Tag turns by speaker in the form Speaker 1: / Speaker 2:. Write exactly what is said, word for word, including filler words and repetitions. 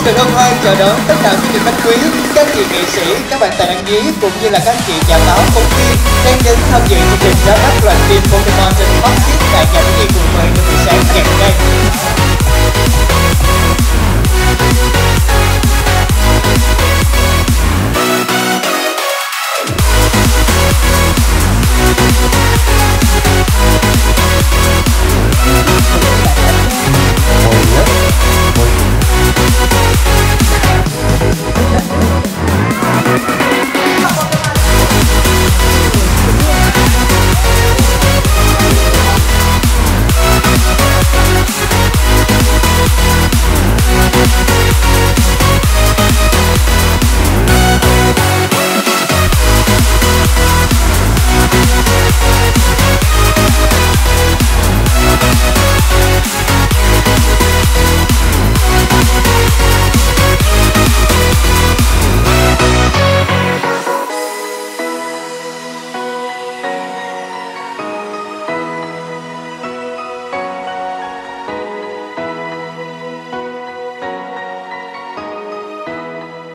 Speaker 1: được hân hoan chào đón tất cả quý vị khách quý, các chị nghệ sĩ, các bạn tài năng nhí cũng như là các chị nhà báo, phóng viên đang đến tham dự chương trình ra mắt đoàn phim Pokemon trên Hot Seat tại nhà thiếu nhi quận mười trong buổi sáng ngày hôm nay.